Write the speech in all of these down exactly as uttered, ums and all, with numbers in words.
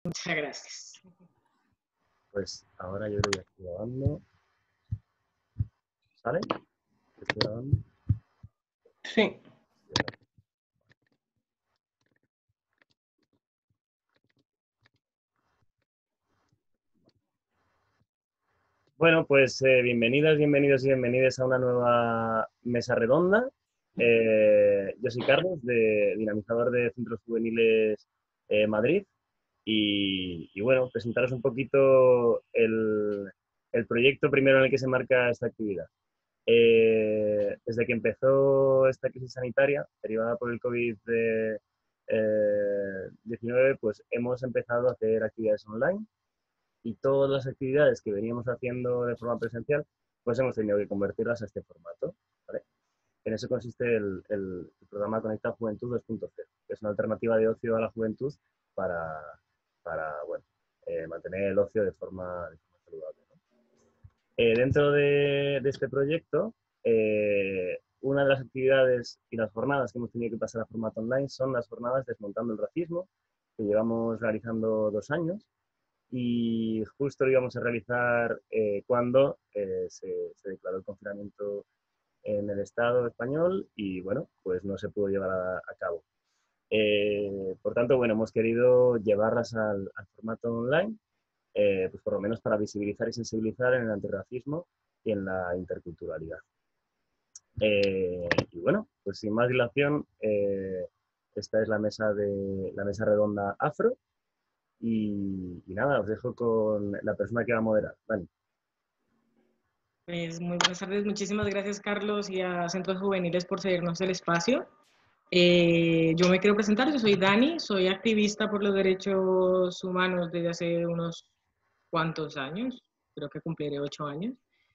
Muchas gracias. Pues ahora yo creo que estoy grabando. ¿Sale? ¿Estoy grabando? Sí. Bueno, pues eh, bienvenidas, bienvenidos y bienvenidas a una nueva mesa redonda. Eh, yo soy Carlos, de dinamizador de Centros Juveniles eh, Madrid. Y, y bueno, presentaros un poquito el, el proyecto primero en el que se marca esta actividad. Eh, desde que empezó esta crisis sanitaria derivada por el COVID diecinueve, pues hemos empezado a hacer actividades online y todas las actividades que veníamos haciendo de forma presencial, pues hemos tenido que convertirlas a este formato, ¿vale? En eso consiste el, el, el programa Conecta Juventud dos punto cero, que es una alternativa de ocio a la juventud para, para bueno, eh, mantener el ocio de forma, de forma saludable, ¿no? Eh, dentro de, de este proyecto, eh, una de las actividades y las jornadas que hemos tenido que pasar a formato online son las jornadas Desmontando el Racismo, que llevamos realizando dos años y justo lo íbamos a realizar eh, cuando eh, se, se declaró el confinamiento en el Estado español y, bueno, pues no se pudo llevar a, a cabo. Eh, por tanto, bueno, hemos querido llevarlas al, al formato online, Eh, pues por lo menos para visibilizar y sensibilizar en el antirracismo y en la interculturalidad. Eh, y bueno, pues sin más dilación, eh, esta es la mesa, de, la mesa redonda afro y, y nada, os dejo con la persona que va a moderar. Dani. Pues muy buenas tardes, muchísimas gracias Carlos y a Centros Juveniles por cedernos el espacio. Eh, yo me quiero presentar, yo soy Dani, soy activista por los derechos humanos desde hace unos cuantos años, creo que cumpliré ocho años.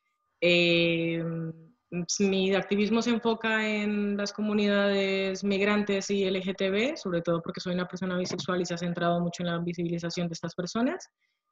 Eh, mi activismo se enfoca en las comunidades migrantes y L G T B, sobre todo porque soy una persona bisexual y se ha centrado mucho en la visibilización de estas personas.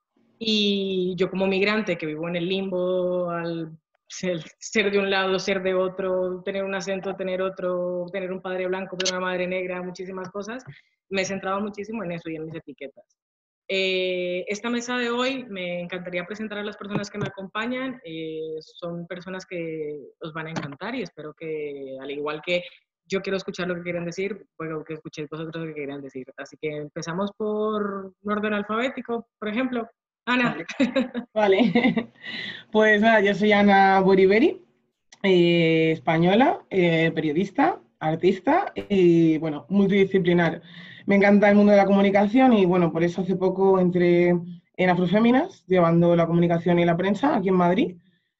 Y yo como migrante que vivo en el limbo, al ser, ser de un lado, ser de otro, tener un acento, tener otro, tener un padre blanco, pero una madre negra, muchísimas cosas, me he centrado muchísimo en eso y en mis etiquetas. Eh, esta mesa de hoy me encantaría presentar a las personas que me acompañan. Eh, son personas que os van a encantar y espero que, al igual que yo quiero escuchar lo que quieren decir, puedo que escuchéis vosotros lo que quieran decir. Así que empezamos por un orden alfabético, por ejemplo. Ana. Vale. Vale. Pues nada, yo soy Ana Boriberi, eh, española, eh, periodista, artista y, bueno, multidisciplinar. Me encanta el mundo de la comunicación y, bueno, por eso hace poco entré en Afroféminas, llevando la comunicación y la prensa aquí en Madrid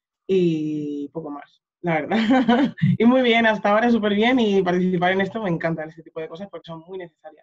y poco más, la verdad. Y muy bien, hasta ahora súper bien y participar en esto me encantan este tipo de cosas porque son muy necesarias.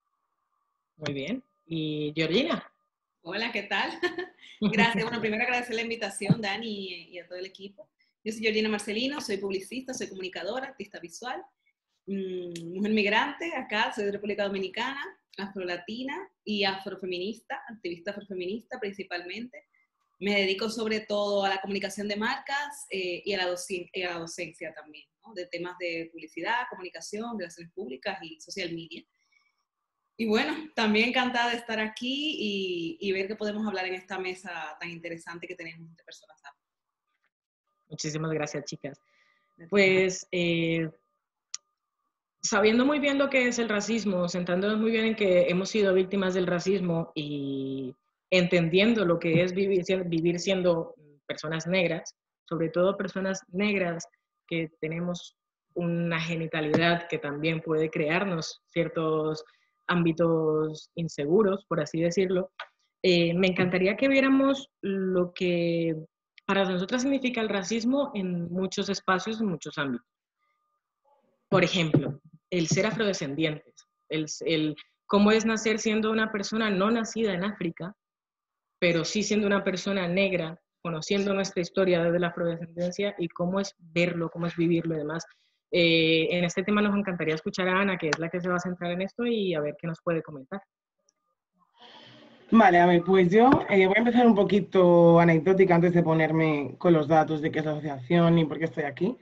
Muy bien. ¿Y Georgina? Hola, ¿qué tal? Gracias. Bueno, primero agradecer la invitación, Dani, y a todo el equipo. Yo soy Georgina Marcelino, soy publicista, soy comunicadora, artista visual, mmm, mujer migrante, acá soy de República Dominicana, afrolatina y afrofeminista, activista afrofeminista principalmente. Me dedico sobre todo a la comunicación de marcas eh, y, a la y a la docencia también, ¿no? De temas de publicidad, comunicación, relaciones públicas y social media. Y bueno, también encantada de estar aquí y, y ver que podemos hablar en esta mesa tan interesante que tenemos de personas afro. Muchísimas gracias, chicas. Pues, eh, sabiendo muy bien lo que es el racismo, sentándonos muy bien en que hemos sido víctimas del racismo y entendiendo lo que es vivir, vivir siendo personas negras, sobre todo personas negras que tenemos una genitalidad que también puede crearnos ciertos ámbitos inseguros, por así decirlo, eh, me encantaría que viéramos lo que para nosotras significa el racismo en muchos espacios, en muchos ámbitos. Por ejemplo, el ser afrodescendientes, el, el cómo es nacer siendo una persona no nacida en África, pero sí siendo una persona negra, conociendo nuestra historia desde la afrodescendencia y cómo es verlo, cómo es vivirlo y demás. Eh, en este tema nos encantaría escuchar a Ana, que es la que se va a centrar en esto, y a ver qué nos puede comentar. Vale, a ver, pues yo eh, voy a empezar un poquito anecdótica antes de ponerme con los datos de qué es la asociación y por qué estoy aquí.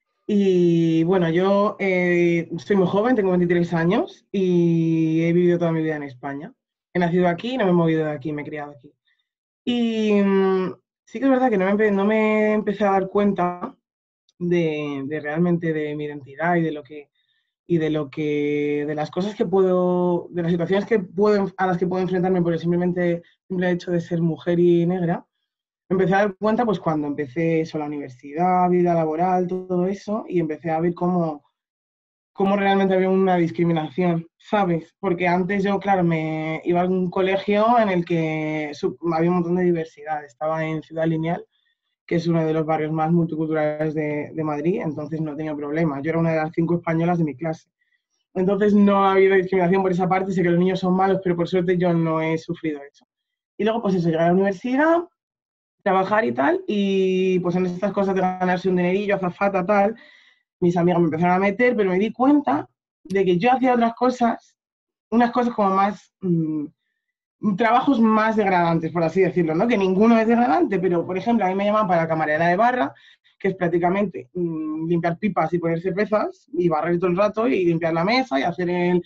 Y bueno, yo eh, soy muy joven, tengo veintitrés años y he vivido toda mi vida en España. he nacido aquí, no me he movido de aquí, me he criado aquí. Y mmm, sí que es verdad que no me, no me empecé a dar cuenta de, de realmente de mi identidad y de lo que y de lo que de las cosas que puedo, de las situaciones que puedo, a las que puedo enfrentarme por el simplemente simple hecho de ser mujer y negra. Me empecé a dar cuenta pues cuando empecé eso, la universidad, vida laboral, todo eso, y empecé a ver cómo, cómo realmente había una discriminación, ¿sabes? Porque antes yo, claro, me iba a un colegio en el que sub, había un montón de diversidad. Estaba en Ciudad Lineal, que es uno de los barrios más multiculturales de, de Madrid, entonces no tenía problema. Yo era una de las cinco españolas de mi clase. Entonces no ha habido discriminación por esa parte, sé que los niños son malos, pero por suerte yo no he sufrido eso. Y luego, pues eso, llegué a la universidad, trabajar y tal, y pues en estas cosas de ganarse un dinerillo, azafata, tal, mis amigas me empezaron a meter, pero me di cuenta de que yo hacía otras cosas, unas cosas como más, mmm, trabajos más degradantes, por así decirlo, ¿no? Que ninguno es degradante, pero, por ejemplo, a mí me llaman para camarera de barra, que es prácticamente mmm, limpiar pipas y poner cervezas, y barrer todo el rato, y limpiar la mesa, y hacer el,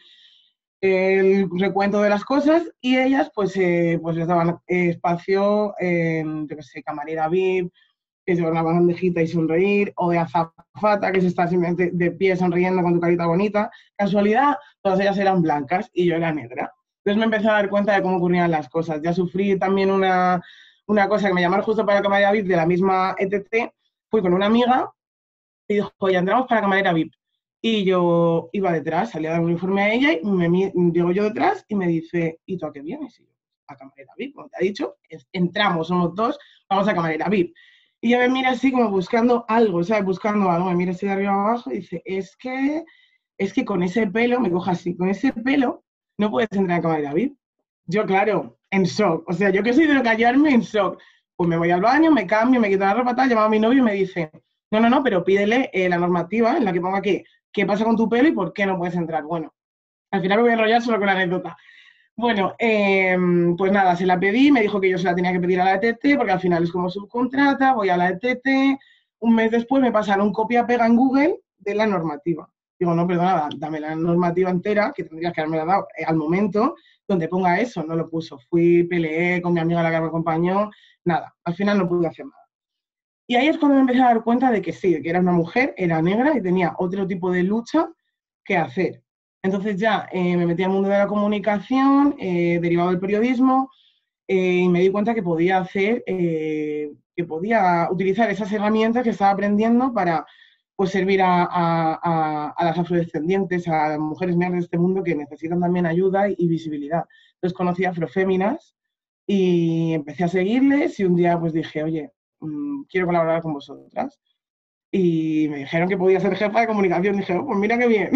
el recuento de las cosas, y ellas, pues, eh, pues les daban eh, espacio, eh, yo qué sé, camarera V I P, que es una bandejita y sonreír, o de azafata, que es estar simplemente de pie sonriendo con tu carita bonita. Casualidad, todas ellas eran blancas y yo era negra. Entonces me empecé a dar cuenta de cómo ocurrían las cosas. Ya sufrí también una, una cosa que me llamaron justo para camarera V I P de la misma E T T. Fui con una amiga y dijo, oye, entramos para camarera V I P. Y yo iba detrás, salía a dar un informe a ella y me llego yo detrás y me dice, ¿y tú a qué vienes? Y yo, a camarera V I P, como te ha dicho, entramos, somos dos, vamos a camarera V I P. Y ella me mira así como buscando algo, ¿sabes? Buscando algo, me mira así de arriba abajo y dice, es que, es que con ese pelo, me coja así, con ese pelo no puedes entrar a camarera V I P. Yo, claro, en shock, o sea, yo que soy de no callarme, en shock. Pues me voy al baño, me cambio, me quito la ropa, tal, llamo a mi novio y me dice, no, no, no, pero pídele eh, la normativa en la que ponga que, qué pasa con tu pelo y por qué no puedes entrar. Bueno, al final me voy a enrollar solo con la anécdota. Bueno, eh, pues nada, se la pedí, me dijo que yo se la tenía que pedir a la E T T, porque al final es como subcontrata, voy a la E T T, un mes después me pasaron copia-pega en Google de la normativa. Digo, no, perdona, dame la normativa entera, que tendrías que haberme la dado al momento, donde ponga eso, no lo puso. Fui, peleé con mi amiga la que me acompañó, nada, al final no pude hacer nada. Y ahí es cuando me empecé a dar cuenta de que sí, de que era una mujer, era negra y tenía otro tipo de lucha que hacer. Entonces ya eh, me metí al mundo de la comunicación, eh, derivado del periodismo, eh, y me di cuenta que podía hacer, eh, que podía utilizar esas herramientas que estaba aprendiendo para pues, servir a, a, a, a las afrodescendientes, a las mujeres negras de este mundo que necesitan también ayuda y, y visibilidad. Entonces conocí a Afroféminas y empecé a seguirles y un día pues dije, oye, mmm, quiero colaborar con vosotras. Y me dijeron que podía ser jefa de comunicación. Dije, oh, pues mira qué bien.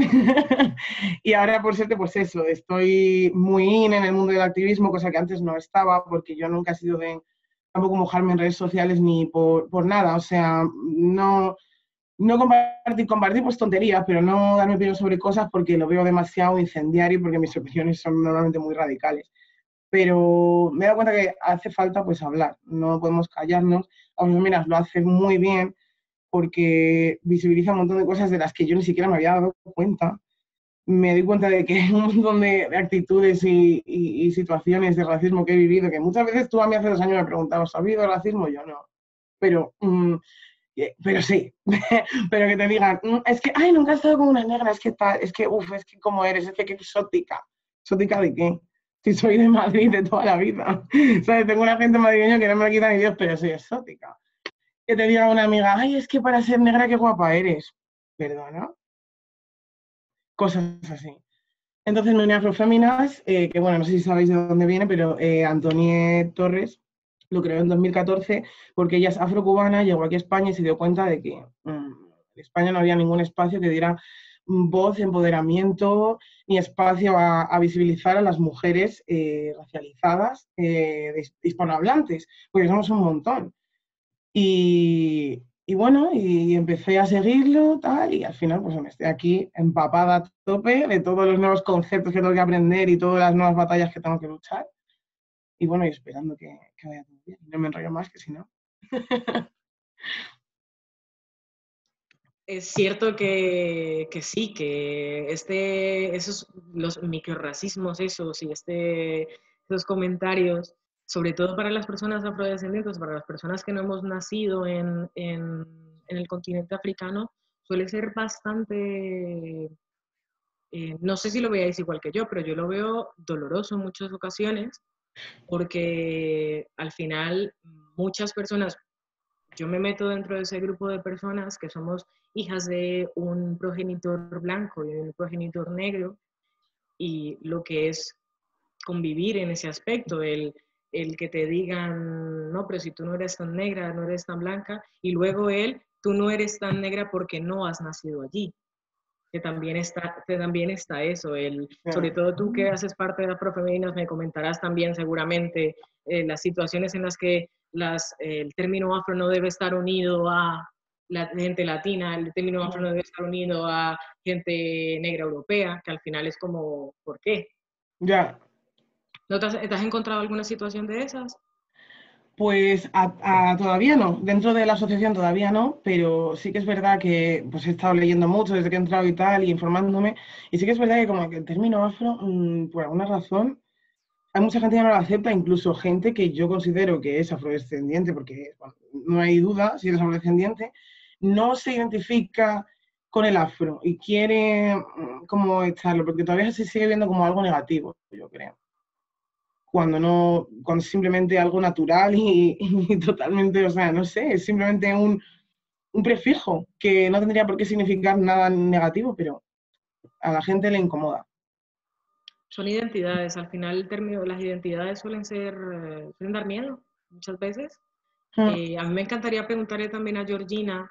Y ahora, por suerte, pues eso, estoy muy in en el mundo del activismo, cosa que antes no estaba, porque yo nunca he sido de tampoco mojarme en redes sociales ni por, por nada. O sea, no, no compartir, compartir pues tonterías, pero no dar mi opinión sobre cosas porque lo veo demasiado incendiario, porque mis opiniones son normalmente muy radicales. Pero me he dado cuenta que hace falta pues hablar, no podemos callarnos. Aunque mira, lo hace muy bien, porque visibiliza un montón de cosas de las que yo ni siquiera me había dado cuenta. Me doy cuenta de que hay un montón de, de actitudes y, y, y situaciones de racismo que he vivido, que muchas veces tú a mí hace dos años me preguntabas, ¿ha habido racismo? Yo no. Pero, mm, pero sí, pero que te digan, mm, es que, ay, nunca he estado con una negra, es que tal, es que, uff, es que como eres, es que qué exótica. ¿Exótica de qué? Si soy de Madrid de toda la vida. ¿Sabes? Tengo una gente madrileña que no me lo quita ni Dios, pero soy exótica. Que te diga una amiga, ay, es que para ser negra qué guapa eres. ¿Perdona? Cosas así. Entonces me uní a Afroféminas, eh, que bueno, no sé si sabéis de dónde viene, pero eh, Antonie Torres lo creó en dos mil catorce porque ella es afrocubana, llegó aquí a España y se dio cuenta de que mmm, en España no había ningún espacio que diera voz, empoderamiento, ni espacio a, a visibilizar a las mujeres eh, racializadas, eh, hispanohablantes, porque somos un montón. Y, y bueno, y empecé a seguirlo, tal, y al final pues me estoy aquí empapada a tope de todos los nuevos conceptos que tengo que aprender y todas las nuevas batallas que tengo que luchar. Y bueno, y esperando que, que vaya todo bien. No me enrollo más, que si no... Es cierto que, que sí, que este, esos, los microracismos esos y este, esos comentarios, sobre todo para las personas afrodescendientes, para las personas que no hemos nacido en, en, en el continente africano, suele ser bastante, eh, no sé si lo veáis igual que yo, pero yo lo veo doloroso en muchas ocasiones, porque al final muchas personas, yo me meto dentro de ese grupo de personas que somos hijas de un progenitor blanco y un progenitor negro, y lo que es convivir en ese aspecto, el, el que te digan, no, pero si tú no eres tan negra, no eres tan blanca, y luego él, tú no eres tan negra porque no has nacido allí. Que también está, que también está eso, el, sobre todo tú que haces parte de Afrofemeninas, me comentarás también seguramente eh, las situaciones en las que las, eh, el término afro no debe estar unido a la gente latina, el término afro no debe estar unido a gente negra europea, que al final es como, ¿por qué? Ya. ¿No te has, te has encontrado alguna situación de esas? Pues a, a, todavía no, dentro de la asociación todavía no, pero sí que es verdad que pues, he estado leyendo mucho desde que he entrado y tal, y informándome, y sí que es verdad que como que el término afro, mmm, por alguna razón, hay mucha gente que no lo acepta, incluso gente que yo considero que es afrodescendiente, porque bueno, no hay duda si eres afrodescendiente, no se identifica con el afro y quiere mmm, como echarlo, porque todavía se sigue viendo como algo negativo, yo creo. Cuando no, cuando es simplemente algo natural y, y totalmente, o sea, no sé, es simplemente un, un prefijo que no tendría por qué significar nada negativo, pero a la gente le incomoda. Son identidades, al final el término, las identidades suelen ser, eh, suelen dar miedo muchas veces. Mm. Eh, a mí me encantaría preguntarle también a Georgina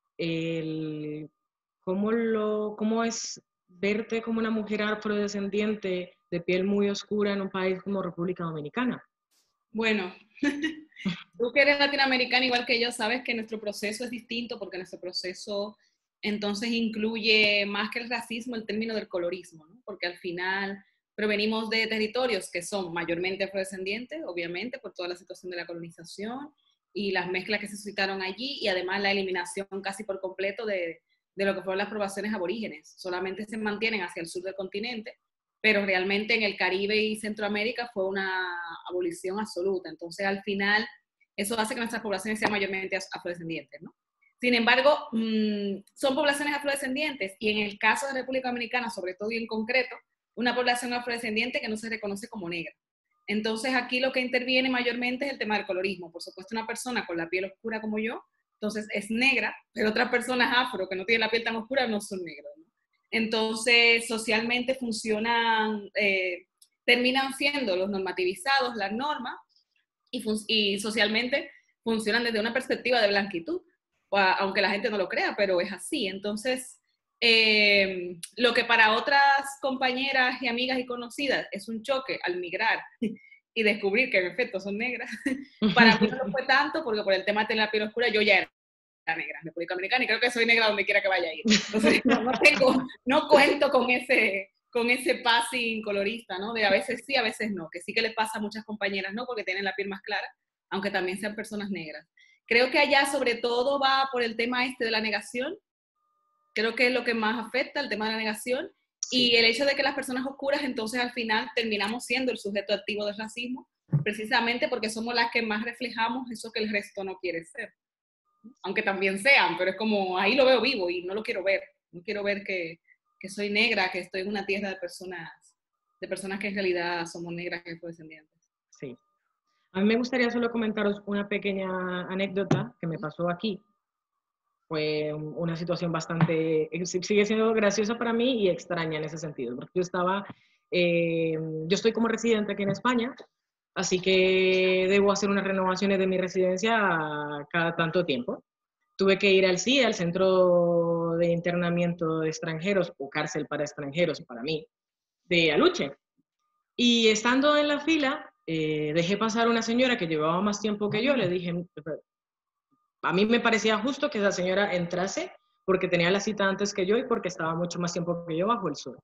el, cómo, lo, cómo es verte como una mujer afrodescendiente de piel muy oscura en un país como República Dominicana. Bueno, tú que eres latinoamericana igual que yo, sabes que nuestro proceso es distinto porque nuestro proceso entonces incluye más que el racismo el término del colorismo, ¿no? Porque al final provenimos de territorios que son mayormente afrodescendientes, obviamente, por toda la situación de la colonización y las mezclas que se suscitaron allí, y además la eliminación casi por completo de, de lo que fueron las poblaciones aborígenes. Solamente se mantienen hacia el sur del continente, pero realmente en el Caribe y Centroamérica fue una abolición absoluta. Entonces, al final, eso hace que nuestras poblaciones sean mayormente afrodescendientes, ¿no? Sin embargo, mmm, son poblaciones afrodescendientes, y en el caso de República Dominicana, sobre todo y en concreto, una población afrodescendiente que no se reconoce como negra. Entonces, aquí lo que interviene mayormente es el tema del colorismo. Por supuesto, una persona con la piel oscura como yo, entonces es negra, pero otras personas afro que no tienen la piel tan oscura no son negros, ¿no? Entonces, socialmente funcionan, eh, terminan siendo los normativizados, las normas, y, y socialmente funcionan desde una perspectiva de blanquitud, aunque la gente no lo crea, pero es así. Entonces, eh, lo que para otras compañeras y amigas y conocidas es un choque al migrar y descubrir que en efecto son negras, para mí no lo fue tanto, porque por el tema de tener la piel oscura yo ya era negra en República Dominicana y creo que soy negra donde quiera que vaya a ir. Entonces, no, no, tengo, no cuento con ese, con ese passing colorista, ¿no? De a veces sí, a veces no, que sí que les pasa a muchas compañeras, ¿no? Porque tienen la piel más clara, aunque también sean personas negras. Creo que allá sobre todo va por el tema este de la negación. Creo que es lo que más afecta, el tema de la negación. Sí. Y el hecho de que las personas oscuras, entonces al final terminamos siendo el sujeto activo del racismo, precisamente porque somos las que más reflejamos eso que el resto no quiere ser. Aunque también sean, pero es como, ahí lo veo vivo y no lo quiero ver. No quiero ver que, que soy negra, que estoy en una tierra de personas, de personas que en realidad somos negras y afrodescendientes. Sí. A mí me gustaría solo comentaros una pequeña anécdota que me pasó aquí. Fue una situación bastante, sigue siendo graciosa para mí y extraña en ese sentido, porque yo estaba, eh, yo estoy como residente aquí en España, así que debo hacer unas renovaciones de mi residencia cada tanto tiempo. Tuve que ir al C I E, al Centro de Internamiento de Extranjeros, o cárcel para extranjeros, para mí, de Aluche. Y estando en la fila, eh, dejé pasar una señora que llevaba más tiempo que yo, le dije, a mí me parecía justo que esa señora entrase porque tenía la cita antes que yo y porque estaba mucho más tiempo que yo bajo el sol.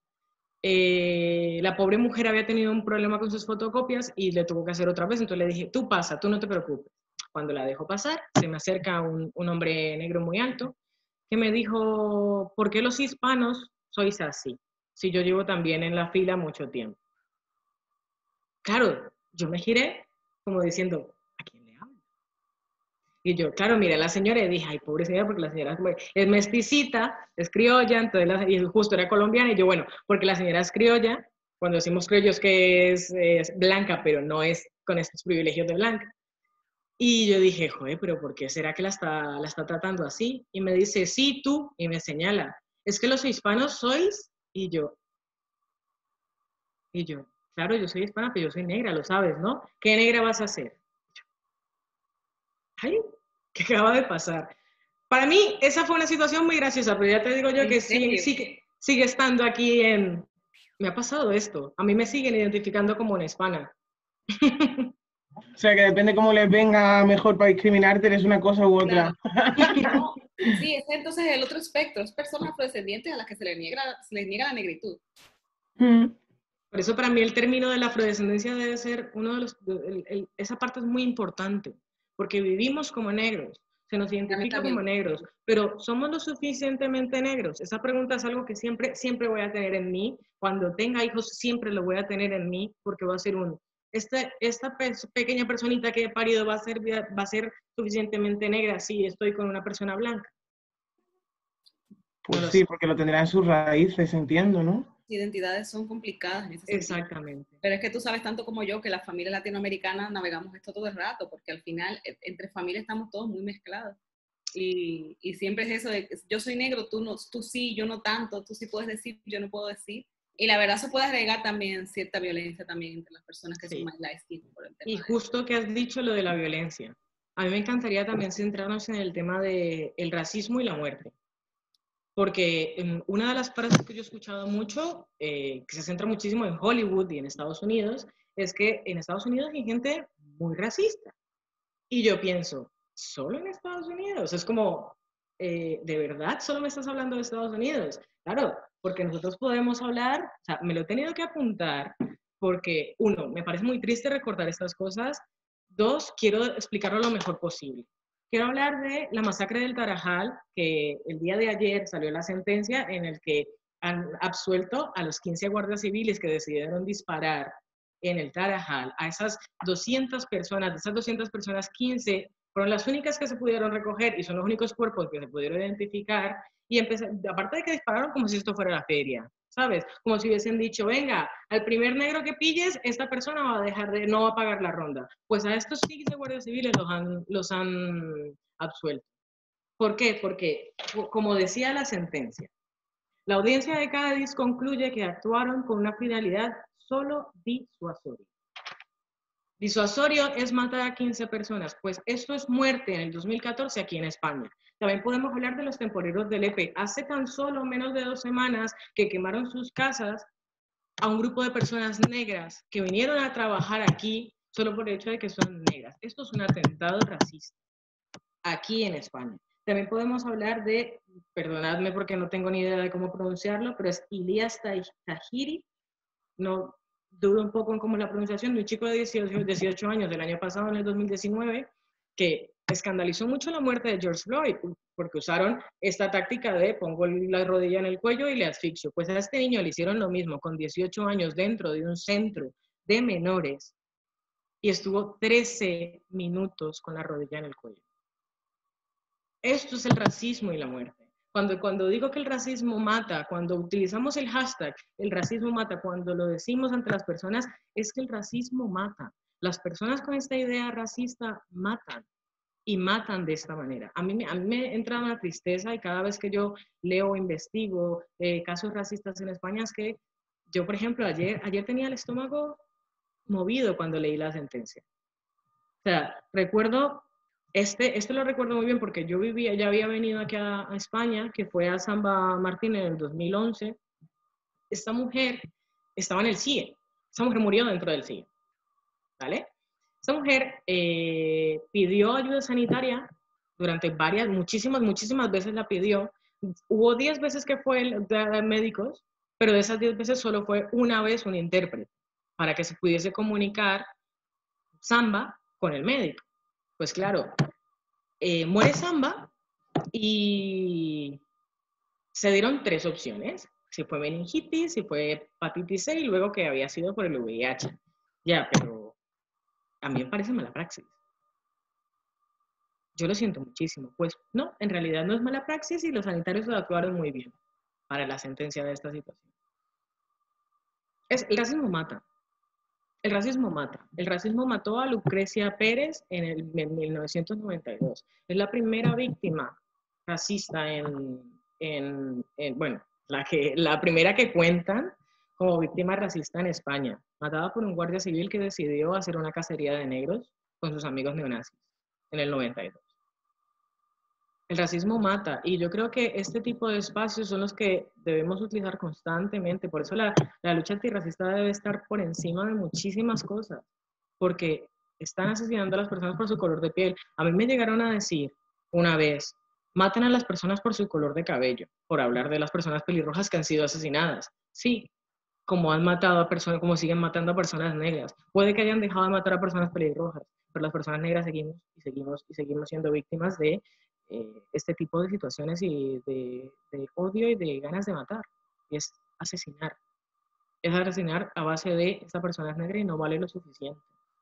Eh, la pobre mujer había tenido un problema con sus fotocopias y le tuvo que hacer otra vez, entonces le dije, tú pasa, tú no te preocupes. Cuando la dejo pasar, se me acerca un, un hombre negro muy alto que me dijo, ¿por qué los hispanos sois así? Si yo llevo también en la fila mucho tiempo. Claro, yo me giré como diciendo, ¿a quién le hablo? Y yo, claro, miré a la señora y dije, ay, pobre señora, porque la señora es mestizita, es criolla, entonces la, y justo era colombiana, y yo, bueno, porque la señora es criolla, cuando decimos criollos que es, es blanca, pero no es con estos privilegios de blanca. Y yo dije, joder, pero ¿por qué será que la está, la está tratando así? Y me dice, sí, tú, y me señala, es que los hispanos sois, y yo, y yo, claro, yo soy hispana, pero yo soy negra, lo sabes, ¿no? ¿Qué negra vas a hacer? Ay, ¿qué acaba de pasar? Para mí, esa fue una situación muy graciosa, pero ya te digo yo que sigue, sigue, sigue estando aquí en... Me ha pasado esto. A mí me siguen identificando como una hispana. O sea, que depende cómo les venga mejor para discriminarte, eres una cosa u otra. Claro. No, sí, ese entonces es el otro espectro, es personas afrodescendientes a las que se les niega, se les niega la negritud. Mm. Por eso para mí el término de la afrodescendencia debe ser uno de los... El, el, esa parte es muy importante, porque vivimos como negros, se nos identifica como negros, pero ¿somos lo suficientemente negros? Esa pregunta es algo que siempre, siempre voy a tener en mí. Cuando tenga hijos siempre lo voy a tener en mí, porque va a ser un... Esta, esta pe pequeña personita que he parido va a, ser, va a ser suficientemente negra si estoy con una persona blanca. Pues no sí, sé. Porque lo tendrá en sus raíces, entiendo, ¿no? Identidades son complicadas en ese sentido. Exactamente. Pero es que tú sabes tanto como yo que las familias latinoamericanas navegamos esto todo el rato, porque al final entre familias estamos todos muy mezclados. Y, y siempre es eso de yo soy negro, tú, no, tú sí, yo no tanto, tú sí puedes decir, yo no puedo decir. Y la verdad se puede agregar también cierta violencia también entre las personas que sí. son más light skin por el tema. Y justo que has dicho lo de la violencia. A mí me encantaría también centrarnos en el tema del racismo y la muerte. Porque um, una de las frases que yo he escuchado mucho, eh, que se centra muchísimo en Hollywood y en Estados Unidos, es que en Estados Unidos hay gente muy racista. Y yo pienso, ¿solo en Estados Unidos? Es como, eh, ¿de verdad solo me estás hablando de Estados Unidos? Claro, porque nosotros podemos hablar, o sea, me lo he tenido que apuntar, porque uno, me parece muy triste recordar estas cosas, dos, quiero explicarlo lo mejor posible. Quiero hablar de la masacre del Tarajal, que el día de ayer salió la sentencia en el que han absuelto a los quince guardias civiles que decidieron disparar en el Tarajal. A esas doscientas personas, de esas doscientas personas, quince fueron las únicas que se pudieron recoger y son los únicos cuerpos que se pudieron identificar. Y empecé, aparte de que dispararon como si esto fuera la feria, ¿sabes? Como si hubiesen dicho, venga, al primer negro que pilles, esta persona va a dejar de, no va a pagar la ronda. Pues a estos quince guardias civiles los han, los han absuelto. ¿Por qué? Porque, como decía la sentencia, la audiencia de Cádiz concluye que actuaron con una finalidad solo disuasorio. Disuasorio es matar a quince personas, pues esto es muerte en el dos mil catorce aquí en España. También podemos hablar de los temporeros del E P E. Hace tan solo menos de dos semanas que quemaron sus casas a un grupo de personas negras que vinieron a trabajar aquí solo por el hecho de que son negras. Esto es un atentado racista aquí en España. También podemos hablar de, perdonadme porque no tengo ni idea de cómo pronunciarlo, pero es Ilyas Tahiri, no dudo un poco en cómo es la pronunciación, de un chico de dieciocho, dieciocho años del año pasado, en el dos mil diecinueve, que escandalizó mucho la muerte de George Floyd, porque usaron esta táctica de pongo la rodilla en el cuello y le asfixio. Pues a este niño le hicieron lo mismo, con dieciocho años, dentro de un centro de menores, y estuvo trece minutos con la rodilla en el cuello. Esto es el racismo y la muerte. Cuando, cuando digo que el racismo mata, cuando utilizamos el hashtag, el racismo mata, cuando lo decimos ante las personas, es que el racismo mata. Las personas con esta idea racista matan y matan de esta manera. A mí, a mí me entra una tristeza y cada vez que yo leo o investigo eh, casos racistas en España es que yo, por ejemplo, ayer, ayer tenía el estómago movido cuando leí la sentencia. O sea, recuerdo... Este, este lo recuerdo muy bien porque yo vivía, ya había venido aquí a, a España, que fue a Samba Martín en el dos mil once. Esta mujer estaba en el C I E. Esta mujer murió dentro del C I E. ¿Vale? Esta mujer eh, pidió ayuda sanitaria durante varias, muchísimas, muchísimas veces la pidió. Hubo diez veces que fue el, de médicos, pero de esas diez veces solo fue una vez un intérprete para que se pudiese comunicar Samba con el médico. Pues claro, eh, muere Samba y se dieron tres opciones. Si fue meningitis, si fue hepatitis C y luego que había sido por el V I H. Ya, pero a mí me parece mala praxis. Yo lo siento muchísimo. Pues no, en realidad no es mala praxis y los sanitarios lo actuaron muy bien para la sentencia de esta situación. Es, el racismo mata. El racismo mata. El racismo mató a Lucrecia Pérez en, el, en mil novecientos noventa y dos. Es la primera víctima racista en, en, en, bueno, la, que, la primera que cuentan como víctima racista en España, matada por un guardia civil que decidió hacer una cacería de negros con sus amigos neonazis en el noventa y dos. El racismo mata y yo creo que este tipo de espacios son los que debemos utilizar constantemente. Por eso la, la lucha antirracista debe estar por encima de muchísimas cosas, porque están asesinando a las personas por su color de piel. A mí me llegaron a decir una vez, matan a las personas por su color de cabello, por hablar de las personas pelirrojas que han sido asesinadas. Sí, como han matado a personas, como siguen matando a personas negras. Puede que hayan dejado de matar a personas pelirrojas, pero las personas negras seguimos y seguimos y seguimos siendo víctimas de eh, este tipo de situaciones y de, de odio y de ganas de matar. Y es asesinar. Es asesinar a base de esta persona es negra y no vale lo suficiente.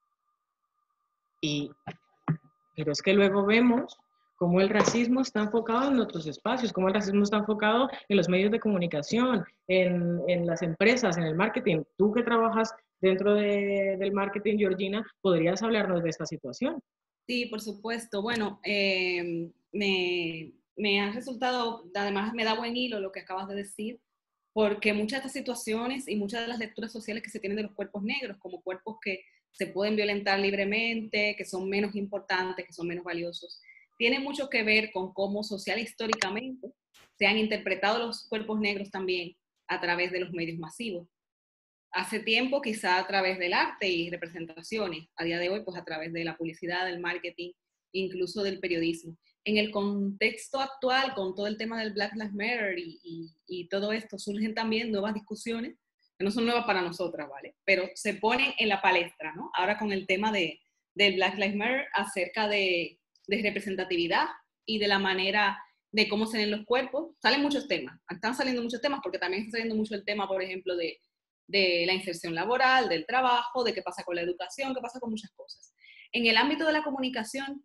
Y, pero es que luego vemos cómo el racismo está enfocado en otros espacios, cómo el racismo está enfocado en los medios de comunicación, en, en las empresas, en el marketing. Tú que trabajas dentro de, del marketing, Georgina, ¿podrías hablarnos de esta situación? Sí, por supuesto. Bueno, eh, me, me ha resultado, además me da buen hilo lo que acabas de decir, porque muchas de estas situaciones y muchas de las lecturas sociales que se tienen de los cuerpos negros, como cuerpos que se pueden violentar libremente, que son menos importantes, que son menos valiosos, tiene mucho que ver con cómo social e históricamente se han interpretado los cuerpos negros también a través de los medios masivos. Hace tiempo quizá a través del arte y representaciones, a día de hoy pues a través de la publicidad, del marketing, incluso del periodismo. En el contexto actual, con todo el tema del Black Lives Matter y, y, y todo esto, surgen también nuevas discusiones, que no son nuevas para nosotras, ¿vale? Pero se ponen en la palestra, ¿no? Ahora con el tema de, del Black Lives Matter acerca de, de representatividad y de la manera de cómo se ven los cuerpos, salen muchos temas, están saliendo muchos temas porque también está saliendo mucho el tema, por ejemplo, de de la inserción laboral, del trabajo, de qué pasa con la educación, qué pasa con muchas cosas. En el ámbito de la comunicación,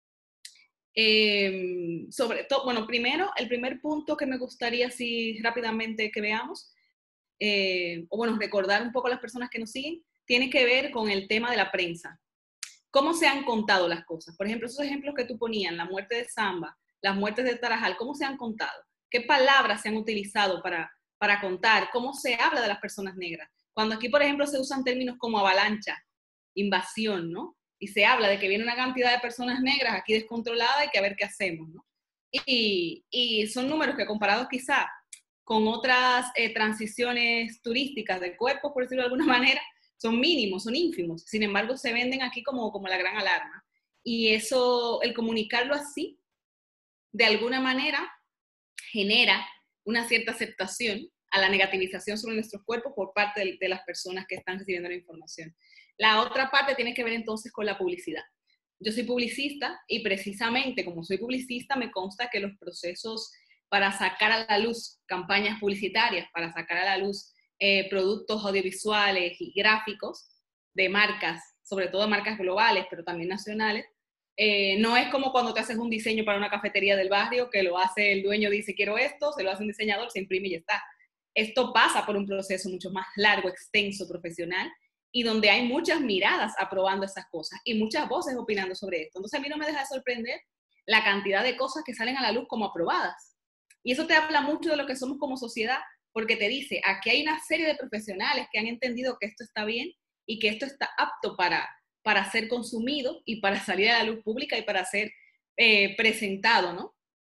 eh, sobre todo, bueno, primero, el primer punto que me gustaría así rápidamente que veamos, eh, o bueno, recordar un poco a las personas que nos siguen, tiene que ver con el tema de la prensa. ¿Cómo se han contado las cosas? Por ejemplo, esos ejemplos que tú ponías, la muerte de Samba, las muertes de Tarajal, ¿cómo se han contado? ¿Qué palabras se han utilizado para para contar cómo se habla de las personas negras? Cuando aquí, por ejemplo, se usan términos como avalancha, invasión, ¿no? Y se habla de que viene una cantidad de personas negras aquí descontrolada y que a ver qué hacemos, ¿no? Y, y son números que comparados quizá con otras eh, transiciones turísticas del cuerpo, por decirlo de alguna manera, son mínimos, son ínfimos. Sin embargo, se venden aquí como, como la gran alarma. Y eso, el comunicarlo así, de alguna manera, genera una cierta aceptación a la negativización sobre nuestros cuerpos por parte de, de las personas que están recibiendo la información. La otra parte tiene que ver entonces con la publicidad. Yo soy publicista y precisamente como soy publicista me consta que los procesos para sacar a la luz campañas publicitarias, para sacar a la luz eh, productos audiovisuales y gráficos de marcas, sobre todo marcas globales, pero también nacionales, Eh, no es como cuando te haces un diseño para una cafetería del barrio, que lo hace el dueño, dice quiero esto, se lo hace un diseñador, se imprime y ya está. Esto pasa por un proceso mucho más largo, extenso, profesional, y donde hay muchas miradas aprobando esas cosas y muchas voces opinando sobre esto. Entonces a mí no me deja de sorprender la cantidad de cosas que salen a la luz como aprobadas. Y eso te habla mucho de lo que somos como sociedad, porque te dice, aquí hay una serie de profesionales que han entendido que esto está bien y que esto está apto para para ser consumido y para salir a la luz pública y para ser eh, presentado, ¿no?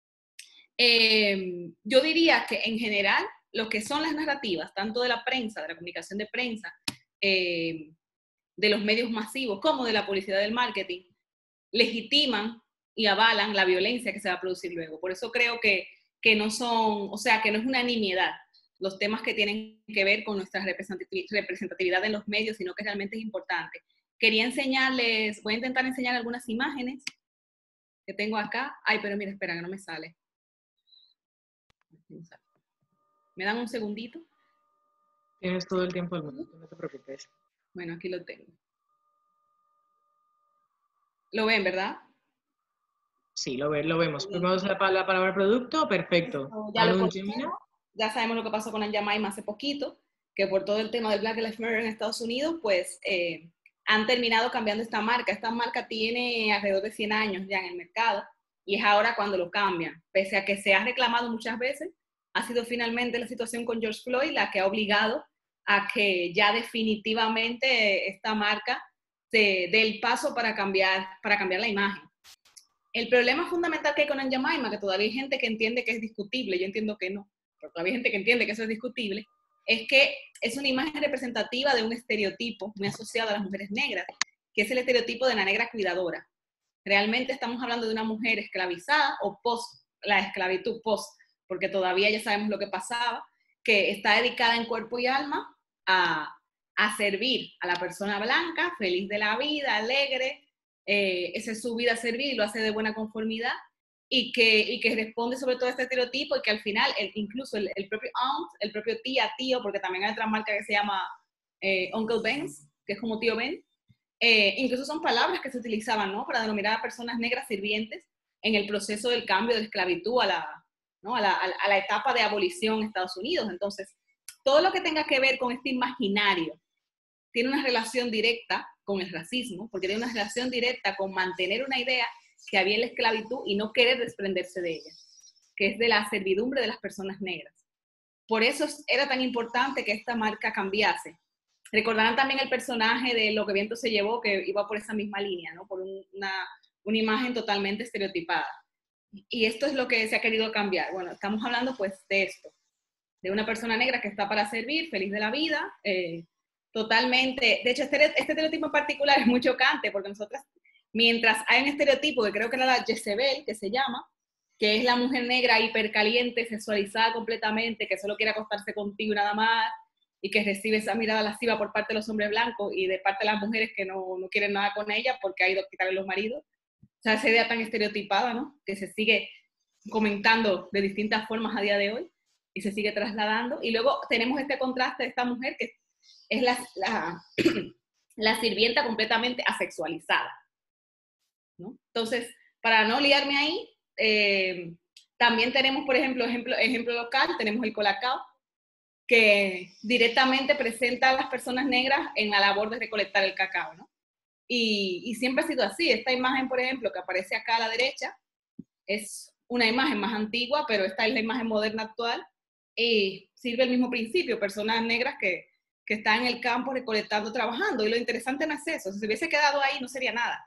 Eh, yo diría que en general lo que son las narrativas, tanto de la prensa, de la comunicación de prensa, eh, de los medios masivos, como de la publicidad del marketing, legitiman y avalan la violencia que se va a producir luego. Por eso creo que, que no son, o sea, que no es una nimiedad los temas que tienen que ver con nuestra representatividad en los medios, sino que realmente es importante. Quería enseñarles, voy a intentar enseñar algunas imágenes que tengo acá. Ay, pero mira, espera, que no me sale. ¿Me dan un segundito? Tienes todo el tiempo del mundo, no te preocupes. Bueno, aquí lo tengo. Lo ven, ¿verdad? Sí, lo, ve, lo vemos. Primero la, la palabra producto, perfecto. Eso ya lo Anuncio, conocemos. mira. Ya sabemos lo que pasó con Anya Jemima hace poquito, que por todo el tema del Black Lives Matter en Estados Unidos, pues eh, han terminado cambiando esta marca. Esta marca tiene alrededor de cien años ya en el mercado y es ahora cuando lo cambian. Pese a que se ha reclamado muchas veces, ha sido finalmente la situación con George Floyd la que ha obligado a que ya definitivamente esta marca se dé el paso para cambiar, para cambiar la imagen. El problema fundamental que hay con Anya Jemima, que todavía hay gente que entiende que es discutible, yo entiendo que no, pero todavía hay gente que entiende que eso es discutible, es que es una imagen representativa de un estereotipo muy asociado a las mujeres negras, que es el estereotipo de la negra cuidadora. Realmente estamos hablando de una mujer esclavizada o post, la esclavitud post, porque todavía ya sabemos lo que pasaba, que está dedicada en cuerpo y alma a, a servir a la persona blanca, feliz de la vida, alegre, eh, esa es su vida servir y lo hace de buena conformidad, y que, y que responde sobre todo a este estereotipo y que al final, el, incluso el, el propio aunt, el propio tía, tío, porque también hay otra marca que se llama eh, Uncle Ben's, que es como tío Ben, eh, incluso son palabras que se utilizaban, ¿no?, para denominar a personas negras sirvientes en el proceso del cambio de la esclavitud a la, ¿no?, a la, a la etapa de abolición en Estados Unidos. Entonces, todo lo que tenga que ver con este imaginario tiene una relación directa con el racismo, porque tiene una relación directa con mantener una idea que había en la esclavitud y no querer desprenderse de ella, que es de la servidumbre de las personas negras. Por eso era tan importante que esta marca cambiase. Recordarán también el personaje de Lo que viento se llevó, que iba por esa misma línea, ¿no?, por una, una imagen totalmente estereotipada. Y esto es lo que se ha querido cambiar. Bueno, estamos hablando pues de esto, de una persona negra que está para servir, feliz de la vida, eh, totalmente. De hecho, este, este estereotipo en particular es muy chocante, porque nosotras, mientras hay un estereotipo que creo que era la Jezebel, que se llama, que es la mujer negra hipercaliente, sexualizada completamente, que solo quiere acostarse contigo y nada más, y que recibe esa mirada lasciva por parte de los hombres blancos y de parte de las mujeres que no, no quieren nada con ella porque ha ido a quitarle los maridos. O sea, esa idea tan estereotipada, ¿no?, que se sigue comentando de distintas formas a día de hoy y se sigue trasladando. Y luego tenemos este contraste de esta mujer que es la, la, la sirvienta completamente asexualizada, ¿no? Entonces, para no liarme ahí, eh, también tenemos, por ejemplo, ejemplo, ejemplo local, tenemos el Colacao, que directamente presenta a las personas negras en la labor de recolectar el cacao, ¿no? Y, y siempre ha sido así. Esta imagen, por ejemplo, que aparece acá a la derecha, es una imagen más antigua, pero esta es la imagen moderna actual, y sirve el mismo principio, personas negras que, que están en el campo recolectando, trabajando, y lo interesante no es eso, si se hubiese quedado ahí no sería nada.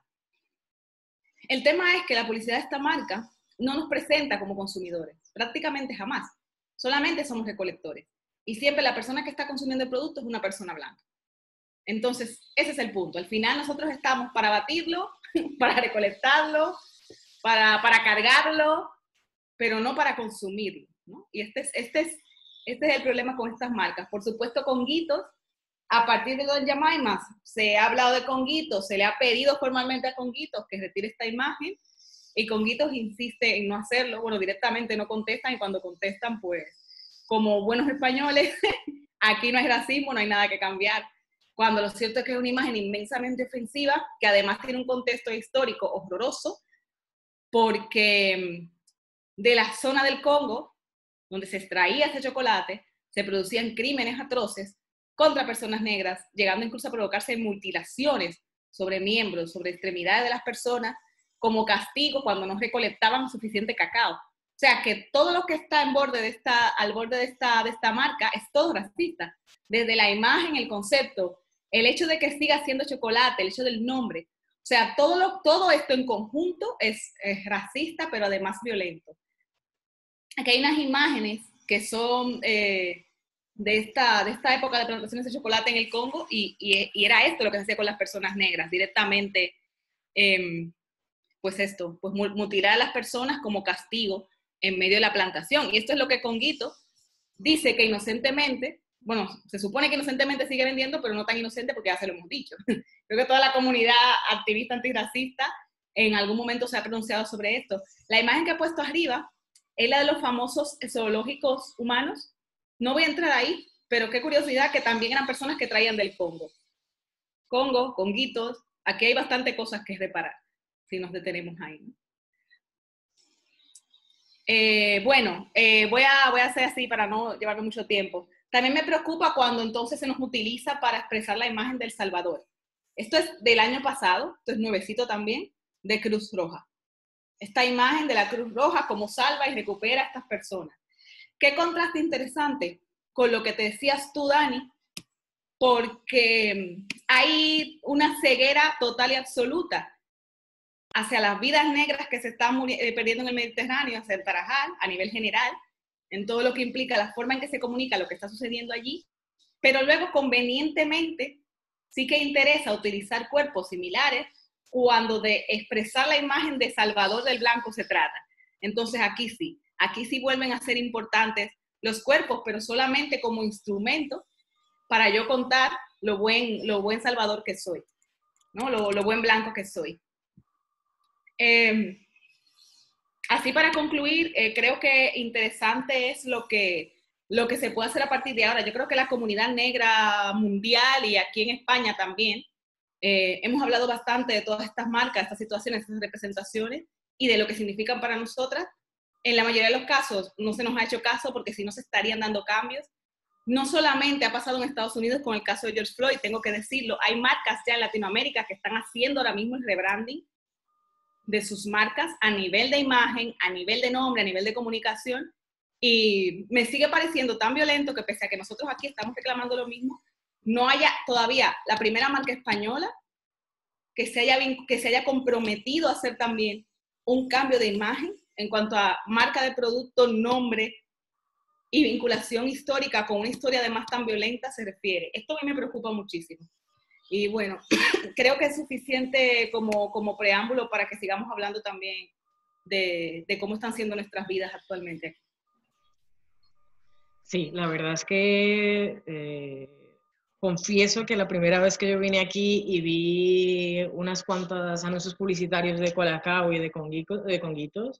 El tema es que la publicidad de esta marca no nos presenta como consumidores, prácticamente jamás, solamente somos recolectores, y siempre la persona que está consumiendo el producto es una persona blanca. Entonces, ese es el punto, al final nosotros estamos para batirlo, para recolectarlo, para, para cargarlo, pero no para consumirlo, ¿no? Y este es, este, es, este es el problema con estas marcas. Por supuesto, Conguitos, a partir de Anya Jemima, se ha hablado de Conguitos, se le ha pedido formalmente a Conguitos que retire esta imagen, y Conguitos insiste en no hacerlo. Bueno, directamente no contestan, y cuando contestan, pues, como buenos españoles, aquí no hay racismo, no hay nada que cambiar. Cuando lo cierto es que es una imagen inmensamente ofensiva, que además tiene un contexto histórico horroroso, porque de la zona del Congo, donde se extraía ese chocolate, se producían crímenes atroces contra personas negras, llegando incluso a provocarse mutilaciones sobre miembros, sobre extremidades de las personas, como castigo cuando no recolectaban suficiente cacao. O sea, que todo lo que está en borde de esta, al borde de esta, de esta marca es todo racista. Desde la imagen, el concepto, el hecho de que siga siendo chocolate, el hecho del nombre. O sea, todo, lo, todo esto en conjunto es, es racista, pero además violento. Aquí hay unas imágenes que son eh, de, esta, de esta época de plantaciones de chocolate en el Congo, y, y, y era esto lo que se hacía con las personas negras, directamente, eh, pues esto, pues mutilar a las personas como castigo en medio de la plantación. Y esto es lo que Conguito dice que inocentemente, bueno, se supone que inocentemente sigue vendiendo, pero no tan inocente porque ya se lo hemos dicho. Creo que toda la comunidad activista antirracista en algún momento se ha pronunciado sobre esto. La imagen que he puesto arriba es la de los famosos zoológicos humanos. No voy a entrar ahí, pero qué curiosidad que también eran personas que traían del Congo. Congo, conguitos, aquí hay bastante cosas que reparar. si nos detenemos ahí, ¿no? Eh, bueno, eh, voy, a, voy a hacer así para no llevarme mucho tiempo. También me preocupa cuando entonces se nos utiliza para expresar la imagen del Salvador. Esto es del año pasado, esto es nuevecito también, de Cruz Roja. Esta imagen de la Cruz Roja como salva y recupera a estas personas. Qué contraste interesante con lo que te decías tú, Dani, porque hay una ceguera total y absoluta hacia las vidas negras que se están perdiendo en el Mediterráneo, hacia el Tarajal, a nivel general, en todo lo que implica la forma en que se comunica lo que está sucediendo allí, pero luego convenientemente sí que interesa utilizar cuerpos similares cuando de expresar la imagen de Salvador del Blanco se trata. Entonces aquí sí, aquí sí vuelven a ser importantes los cuerpos, pero solamente como instrumento para yo contar lo buen, lo buen Salvador que soy, ¿no? Lo, lo buen blanco que soy. Eh, así para concluir, eh, creo que interesante es lo que, lo que se puede hacer a partir de ahora. Yo creo que la comunidad negra mundial y aquí en España también, eh, hemos hablado bastante de todas estas marcas, estas situaciones, estas representaciones y de lo que significan para nosotras. En la mayoría de los casos no se nos ha hecho caso porque si no se estarían dando cambios. No solamente ha pasado en Estados Unidos con el caso de George Floyd, tengo que decirlo, hay marcas ya en Latinoamérica que están haciendo ahora mismo el rebranding de sus marcas a nivel de imagen, a nivel de nombre, a nivel de comunicación, y me sigue pareciendo tan violento que pese a que nosotros aquí estamos reclamando lo mismo, no haya todavía la primera marca española que se haya, que se haya comprometido a hacer también un cambio de imagen en cuanto a marca de producto, nombre y vinculación histórica con una historia además tan violenta se refiere. Esto a mí me preocupa muchísimo. Y bueno, creo que es suficiente como, como preámbulo para que sigamos hablando también de, de cómo están siendo nuestras vidas actualmente. Sí, la verdad es que eh, confieso que la primera vez que yo vine aquí y vi unas cuantas anuncios publicitarios de Colacao y de, Conguico, de Conguitos,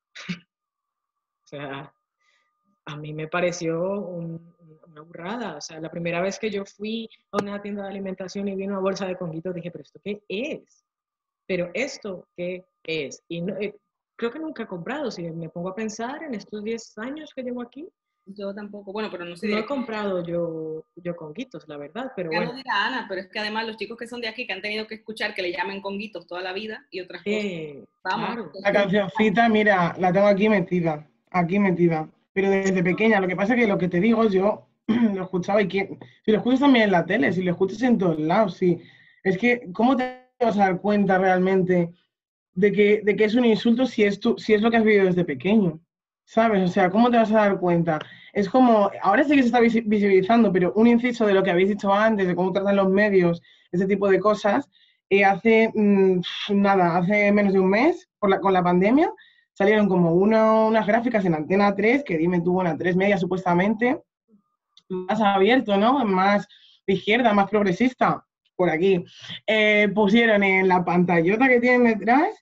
o sea, a mí me pareció un, una burrada. O sea, la primera vez que yo fui a una tienda de alimentación y vi una bolsa de Conguitos, dije, ¿pero esto qué es? ¿Pero esto qué es? Y no, eh, creo que nunca he comprado. Si me pongo a pensar en estos diez años que llevo aquí, yo tampoco, bueno, pero no sé. No he comprado yo, yo Conguitos, la verdad, pero ya bueno. No dirá Ana, pero es que además los chicos que son de aquí, que han tenido que escuchar que le llamen Conguitos toda la vida y otras eh, cosas. Vamos. Claro. La cancioncita, mira, la tengo aquí metida, aquí metida. Pero desde pequeña, lo que pasa es que lo que te digo, yo lo escuchaba y que, si lo escuchas también en la tele, si lo escuchas en todos lados, sí. Es que, ¿cómo te vas a dar cuenta realmente de que, de que es un insulto si es, tu, si es lo que has vivido desde pequeño? ¿Sabes? O sea, ¿cómo te vas a dar cuenta? Es como, ahora sí que se está visibilizando, pero un inciso de lo que habéis dicho antes, de cómo tratan los medios, ese tipo de cosas, eh, hace, mmm, nada, hace menos de un mes, por la, con la pandemia, salieron como uno, unas gráficas en Antena tres, que dime tú, una tres media supuestamente, más abierto, ¿no? Más de izquierda, más progresista, por aquí. Eh, pusieron en la pantallota que tienen detrás,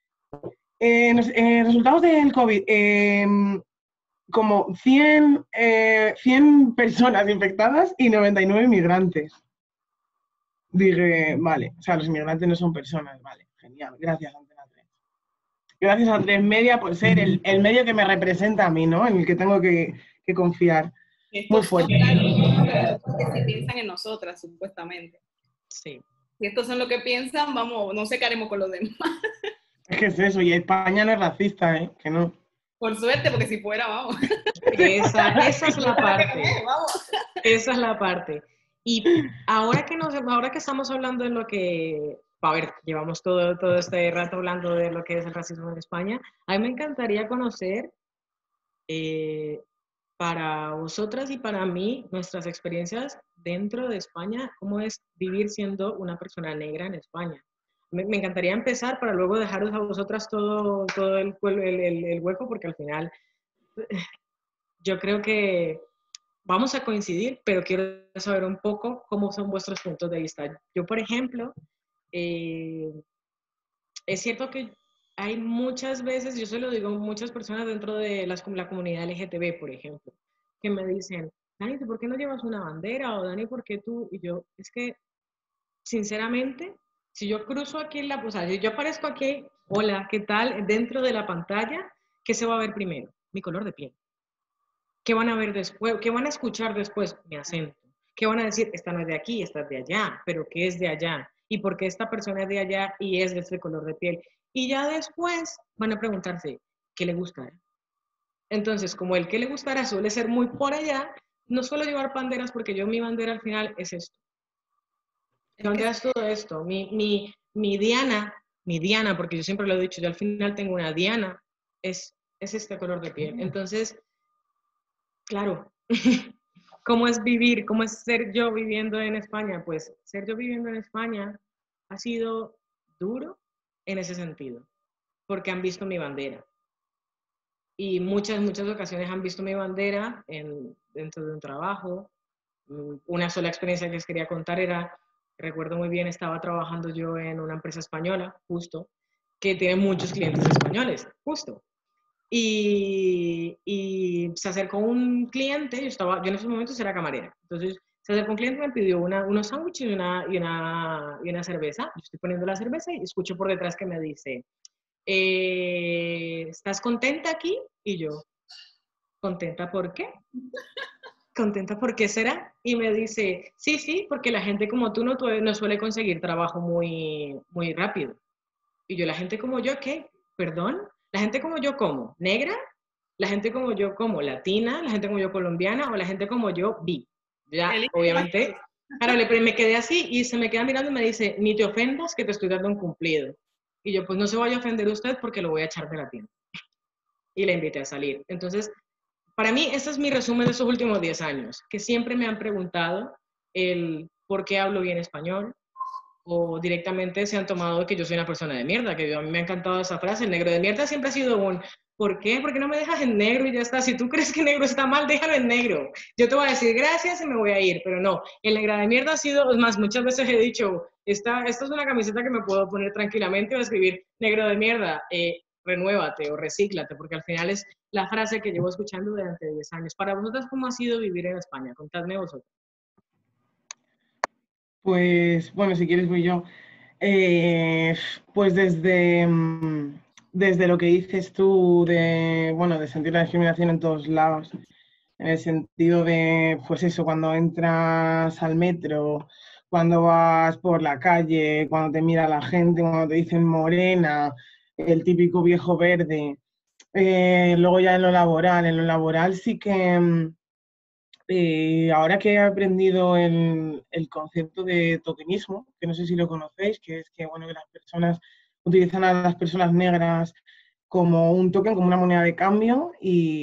eh, nos, eh, resultados del COVID, eh, como cien, eh, cien personas infectadas y noventa y nueve inmigrantes. Dije, vale, o sea, los inmigrantes no son personas, vale, genial, gracias Antena tres. Gracias a tres Media por ser el, el medio que me representa a mí, ¿no? En el que tengo que, que confiar. Estos Muy fuerte. Son las que se piensan en nosotras, supuestamente. Sí. Si estos son lo que piensan, vamos, no sé qué haremos con los demás. Es que es eso, y España no es racista, ¿eh? Que no. Por suerte, porque si fuera, vamos. Esa, esa es la parte. Esa es la parte. Y ahora que, nos, ahora que estamos hablando de lo que, a ver, llevamos todo, todo este rato hablando de lo que es el racismo en España, a mí me encantaría conocer eh, para vosotras y para mí nuestras experiencias dentro de España, cómo es vivir siendo una persona negra en España. Me, me encantaría empezar para luego dejaros a vosotras todo, todo el, el, el, el hueco, porque al final yo creo que vamos a coincidir, pero quiero saber un poco cómo son vuestros puntos de vista. Yo, por ejemplo, eh, es cierto que hay muchas veces, yo se lo digo a muchas personas dentro de las, la comunidad L G T B, por ejemplo, que me dicen, Dani, ¿por qué no llevas una bandera? O Dani, ¿por qué tú? Y yo, es que, sinceramente, Si yo cruzo aquí en la, o sea, si yo aparezco aquí, hola, ¿qué tal? Dentro de la pantalla, ¿qué se va a ver primero? Mi color de piel. ¿Qué van a ver después? ¿Qué van a escuchar después? Mi acento. ¿Qué van a decir? Esta no es de aquí, esta es de allá, pero ¿qué es de allá? ¿Y por qué esta persona es de allá y es de este color de piel? Y ya después van a preguntarse, ¿qué le gustará? Entonces, como el que le gustará suele ser muy por allá, no suelo llevar banderas porque yo mi bandera al final es esto. Mi bandera es todo esto. Mi, mi, mi diana, mi diana, porque yo siempre lo he dicho, yo al final tengo una diana, es, es este color de piel. Entonces, claro, ¿cómo es vivir? ¿Cómo es ser yo viviendo en España? Pues ser yo viviendo en España ha sido duro en ese sentido, porque han visto mi bandera. Y muchas, muchas ocasiones han visto mi bandera en, dentro de un trabajo. Una sola experiencia que les quería contar era, recuerdo muy bien, estaba trabajando yo en una empresa española, justo, que tiene muchos clientes españoles, justo. Y, y se acercó un cliente, yo, estaba, yo en esos momentos era camarera, entonces se acercó un cliente y me pidió una, unos sándwiches y una, y, una, y una cerveza. Yo estoy poniendo la cerveza y escucho por detrás que me dice, eh, ¿estás contenta aquí? Y yo, ¿contenta por qué? ¿Contenta por qué será? Y me dice, sí, sí, porque la gente como tú no, no suele conseguir trabajo muy, muy rápido. Y yo, ¿la gente como yo qué? ¿Perdón? ¿La gente como yo cómo? ¿Negra? ¿La gente como yo como latina? ¿La gente como yo colombiana? ¿O la gente como yo bi? Ya, obviamente, claro, le, me quedé así y se me queda mirando y me dice, ni te ofendas que te estoy dando un cumplido. Y yo, pues no se vaya a ofender usted porque lo voy a echar de la tienda. Y le invité a salir. Entonces, para mí, ese es mi resumen de estos últimos diez años, que siempre me han preguntado el por qué hablo bien español, o directamente se han tomado que yo soy una persona de mierda, que yo, a mí me ha encantado esa frase, el negro de mierda siempre ha sido un, ¿por qué? ¿Por qué no me dejas en negro y ya está? Si tú crees que negro está mal, déjalo en negro. Yo te voy a decir gracias y me voy a ir, pero no, el negro de mierda ha sido, es más, muchas veces he dicho, esta, esta es una camiseta que me puedo poner tranquilamente o escribir negro de mierda, eh, renuévate o recíclate, porque al final es la frase que llevo escuchando durante diez años. Para vosotras, ¿cómo ha sido vivir en España? Contadme vosotros. Pues, bueno, si quieres voy yo. Eh, pues desde, desde lo que dices tú de, bueno, de sentir la discriminación en todos lados, en el sentido de, pues eso, cuando entras al metro, cuando vas por la calle, cuando te mira la gente, cuando te dicen morena, el típico viejo verde. Eh, luego ya en lo laboral, en lo laboral sí que eh, ahora que he aprendido el, el concepto de tokenismo, que no sé si lo conocéis, que es que, bueno, que las personas utilizan a las personas negras como un token, como una moneda de cambio,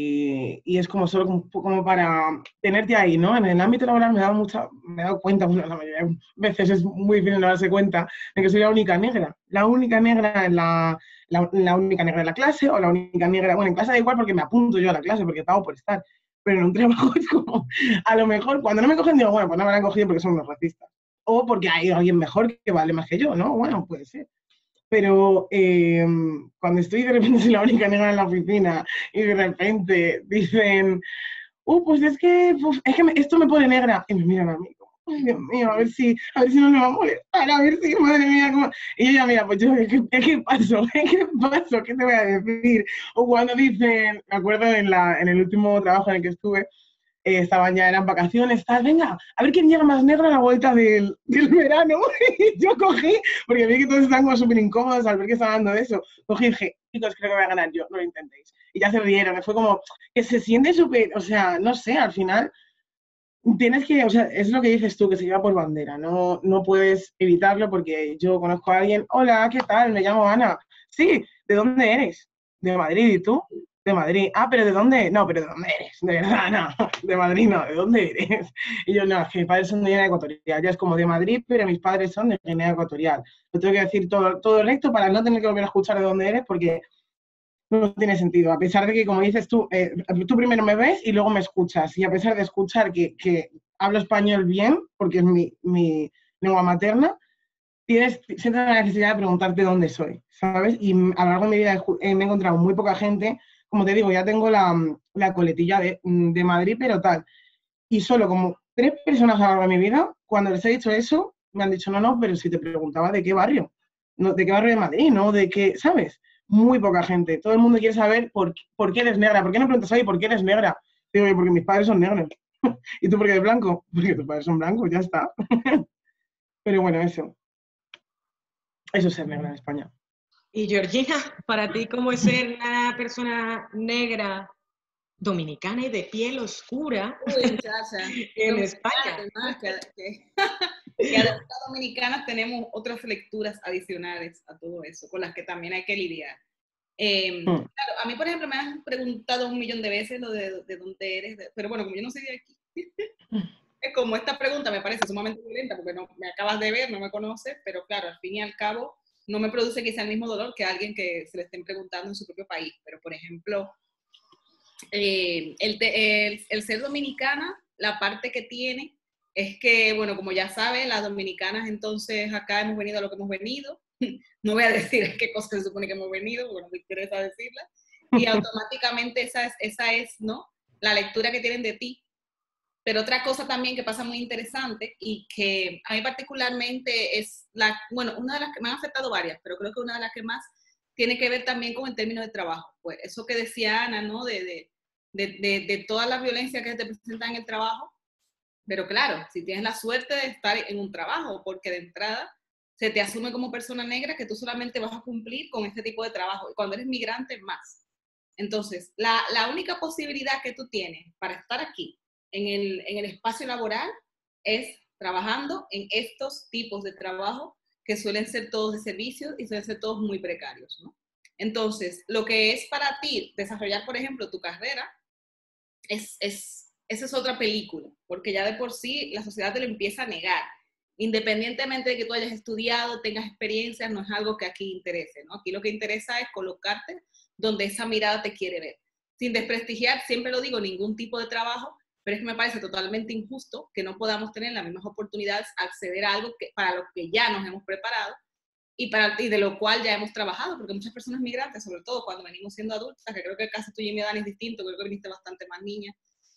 y, y es como solo como, como para tenerte ahí, ¿no? En el ámbito laboral me he dado, mucha, me he dado cuenta, bueno, la mayoría de veces es muy difícil no darse cuenta de que soy la única negra, la única negra en la, la, la única negra en la clase, o la única negra, bueno, en clase da igual porque me apunto yo a la clase, porque pago por estar, pero en un trabajo es como, a lo mejor, cuando no me cogen, digo, bueno, pues no me la han cogido porque son unos racistas, o porque hay alguien mejor que vale más que yo, ¿no? Bueno, puede ser. Pero eh, cuando estoy de repente soy la única negra en la oficina y de repente dicen, uh, pues es que, pues, es que me, esto me pone negra, y me miran a mí como, ay, Dios mío, a ver si, a ver si no me va a molestar, a ver si, madre mía, como... y yo ya, mira, pues yo, ¿qué, qué pasó? ¿Qué pasó? ¿Qué te voy a decir? O cuando dicen, me acuerdo en, la, en el último trabajo en el que estuve, Eh, estaban ya, eran vacaciones, tal, venga, a ver quién llega más negro a la vuelta del, del verano. Y yo cogí, porque vi que todos estaban como súper incómodos al ver que estaban hablando de eso, cogí y dije, chicos, creo que voy a ganar yo, no lo intentéis. Y ya se rieron, fue como, que se siente súper, o sea, no sé, al final tienes que, o sea, es lo que dices tú, que se lleva por bandera, no, no puedes evitarlo porque yo conozco a alguien, hola, ¿qué tal? Me llamo Ana. Sí, ¿de dónde eres? De Madrid, ¿y tú? De Madrid. Ah, ¿pero de dónde? No, ¿pero de dónde eres? De verdad, no. De Madrid no, ¿de dónde eres? Y yo, no, es que mis padres son de Guinea Ecuatorial. Ya es como de Madrid, pero mis padres son de Guinea Ecuatorial. Lo tengo que decir todo, todo recto para no tener que volver a escuchar de dónde eres, porque no tiene sentido. A pesar de que, como dices tú, eh, tú primero me ves y luego me escuchas. Y a pesar de escuchar que, que hablo español bien, porque es mi, mi lengua materna, tienes, sientes la necesidad de preguntarte dónde soy, ¿sabes? Y a lo largo de mi vida he, me he encontrado muy poca gente. Como te digo, ya tengo la, la coletilla de, de Madrid, pero tal. Y solo como tres personas a lo largo de mi vida, cuando les he dicho eso, me han dicho, no, no, pero si te preguntaba de qué barrio, no, de qué barrio de Madrid, ¿no? De qué, ¿sabes? Muy poca gente. Todo el mundo quiere saber por, por qué eres negra. ¿Por qué no preguntas ahí por qué eres negra? Digo, porque mis padres son negros. ¿Y tú por qué eres blanco? Porque tus padres son blancos, ya está. Pero bueno, eso. Eso es ser negra en España. Y Georgina, para ti, ¿cómo es ser una persona negra, dominicana y de piel oscura Uy, muchacha. en Dominicana, España? además, que, que, que además las dominicanas tenemos otras lecturas adicionales a todo eso, con las que también hay que lidiar. Eh, Mm. claro, a mí, por ejemplo, me han preguntado un millón de veces lo de, de dónde eres, de, pero bueno, como yo no soy de aquí, es como esta pregunta me parece sumamente violenta porque no me acabas de ver, no me conoces, pero claro, al fin y al cabo no me produce quizá el mismo dolor que a alguien que se le estén preguntando en su propio país. Pero, por ejemplo, eh, el, el, el ser dominicana, la parte que tiene es que, bueno, como ya sabes, las dominicanas entonces acá hemos venido a lo que hemos venido. No voy a decir qué cosa se supone que hemos venido, porque no me interesa decirla. Y automáticamente esa es, esa es, ¿no?, la lectura que tienen de ti. Pero otra cosa también que pasa muy interesante y que a mí particularmente es, la, bueno, una de las que me han afectado varias, pero creo que una de las que más tiene que ver también con el término de trabajo. Pues eso que decía Ana, ¿no?, de, de, de, de, de toda la violencia que te presenta en el trabajo. Pero claro, si tienes la suerte de estar en un trabajo, porque de entrada se te asume como persona negra que tú solamente vas a cumplir con este tipo de trabajo. Y cuando eres migrante, más. Entonces, la, la única posibilidad que tú tienes para estar aquí, en el, en el espacio laboral, es trabajando en estos tipos de trabajo que suelen ser todos de servicios y suelen ser todos muy precarios, ¿no? Entonces, lo que es para ti desarrollar, por ejemplo, tu carrera, es, es, esa es otra película, porque ya de por sí la sociedad te lo empieza a negar. Independientemente de que tú hayas estudiado, tengas experiencias, no es algo que aquí interese, ¿no? Aquí lo que interesa es colocarte donde esa mirada te quiere ver. Sin desprestigiar, siempre lo digo, ningún tipo de trabajo, pero es que me parece totalmente injusto que no podamos tener las mismas oportunidades, acceder a algo que, para lo que ya nos hemos preparado y, para, y de lo cual ya hemos trabajado, porque muchas personas migrantes, sobre todo cuando venimos siendo adultas, que creo que el caso tuyo y mi edad es distinto, creo que viniste bastante más niña,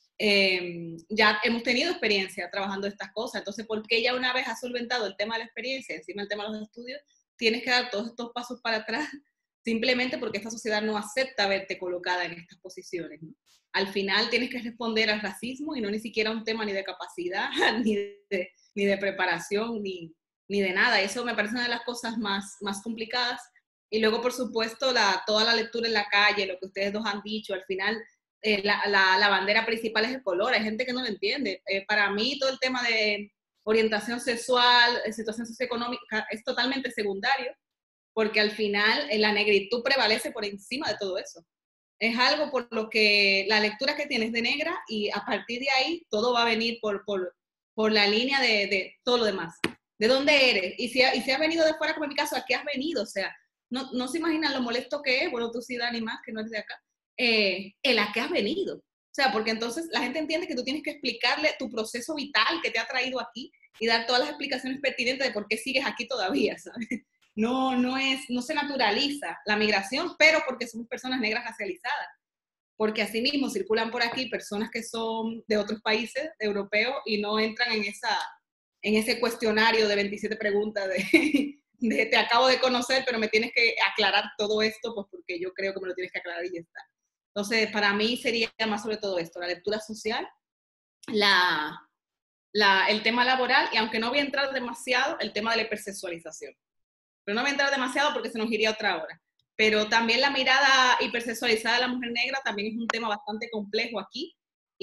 eh, ya hemos tenido experiencia trabajando estas cosas. Entonces, ¿por qué ya una vez has solventado el tema de la experiencia, encima el tema de los estudios, tienes que dar todos estos pasos para atrás? Simplemente porque esta sociedad no acepta verte colocada en estas posiciones, ¿no? Al final tienes que responder al racismo y no ni siquiera un tema ni de capacidad, ni de, ni de preparación, ni, ni de nada. Eso me parece una de las cosas más, más complicadas. Y luego, por supuesto, la, toda la lectura en la calle, lo que ustedes dos han dicho, al final eh, la, la, la bandera principal es el color. Hay gente que no lo entiende. Eh, para mí todo el tema de orientación sexual, situación socioeconómica, es totalmente secundario, porque al final la negritud prevalece por encima de todo eso. Es algo por lo que la lectura que tienes de negra y a partir de ahí todo va a venir por, por, por la línea de, de todo lo demás. ¿De dónde eres? Y si, y si has venido de fuera, como en mi caso, ¿a qué has venido? O sea, no, no se imaginan lo molesto que es, bueno, tú sí, Dani, más, que no eres de acá, eh, el a qué has venido. O sea, porque entonces la gente entiende que tú tienes que explicarle tu proceso vital que te ha traído aquí y dar todas las explicaciones pertinentes de por qué sigues aquí todavía, ¿sabes? No, no, es, no se naturaliza la migración, pero porque somos personas negras racializadas. Porque asimismo circulan por aquí personas que son de otros países europeos y no entran en, esa, en ese cuestionario de veintisiete preguntas de, de te acabo de conocer, pero me tienes que aclarar todo esto, pues porque yo creo que me lo tienes que aclarar y ya está. Entonces, para mí sería más sobre todo esto, la lectura social, la, la, el tema laboral y aunque no voy a entrar demasiado, el tema de la hipersexualización. Pero no voy a entrar demasiado porque se nos iría otra hora. Pero también la mirada hipersexualizada de la mujer negra también es un tema bastante complejo aquí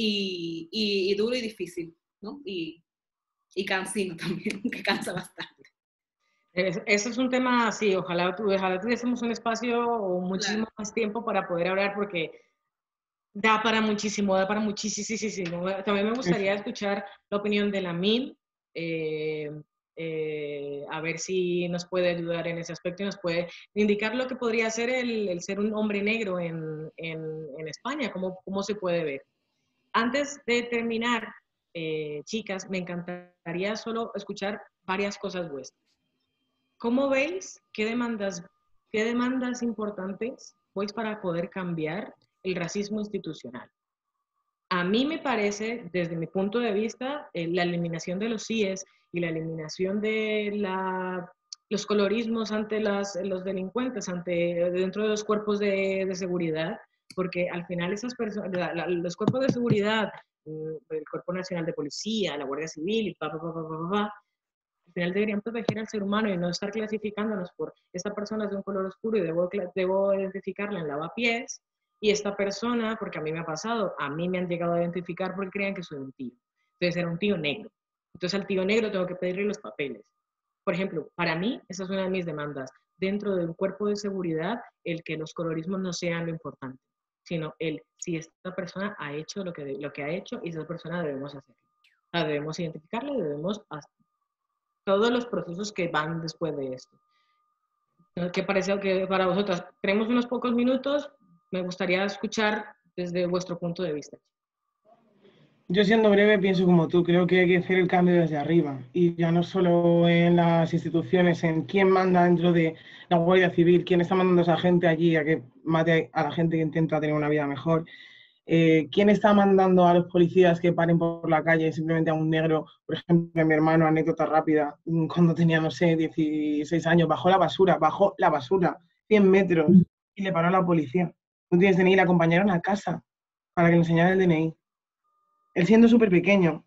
y, y, y duro y difícil, ¿no? Y, y cansino también, que cansa bastante. Eso es un tema, sí, ojalá, ojalá tuviésemos un espacio o muchísimo Claro. más tiempo para poder hablar porque da para muchísimo, da para muchísimo. También me gustaría escuchar la opinión de la Min, eh, eh, a ver si nos puede ayudar en ese aspecto y nos puede indicar lo que podría ser el, el ser un hombre negro en, en, en España, cómo, cómo se puede ver. Antes de terminar, eh, chicas, me encantaría solo escuchar varias cosas vuestras. ¿Cómo veis qué demandas, qué demandas importantes veis para poder cambiar el racismo institucional? A mí me parece, desde mi punto de vista, eh, la eliminación de los C I E S y la eliminación de la, los colorismos ante las, los delincuentes, ante, dentro de los cuerpos de, de seguridad, porque al final esas personas, la, la, los cuerpos de seguridad, el Cuerpo Nacional de Policía, la Guardia Civil y pa, pa, pa, pa, pa, pa, al final deberían proteger al ser humano y no estar clasificándonos por esta persona es de un color oscuro y debo, debo identificarla en lavapiés, y esta persona, porque a mí me ha pasado, a mí me han llegado a identificar porque creen que soy un tío. Entonces era un tío negro. Entonces al tío negro tengo que pedirle los papeles. Por ejemplo, para mí, esa es una de mis demandas. Dentro de un cuerpo de seguridad, el que los colorismos no sean lo importante, sino el si esta persona ha hecho lo que, lo que ha hecho y esa persona debemos hacerlo. O sea, debemos identificarla y debemos hacer todos los procesos que van después de esto. ¿Qué parece que para vosotras? Tenemos unos pocos minutos, me gustaría escuchar desde vuestro punto de vista. Yo, siendo breve, pienso como tú, creo que hay que hacer el cambio desde arriba y ya no solo en las instituciones, en quién manda dentro de la Guardia Civil, quién está mandando a esa gente allí a que mate a la gente que intenta tener una vida mejor, eh, quién está mandando a los policías que paren por la calle simplemente a un negro. Por ejemplo, mi hermano, anécdota rápida, cuando tenía, no sé, dieciséis años, bajó la basura, bajó la basura, cien metros, y le paró a la policía. No tienes D N I, le acompañaron a casa para que le enseñara el D N I. Él siendo súper pequeño.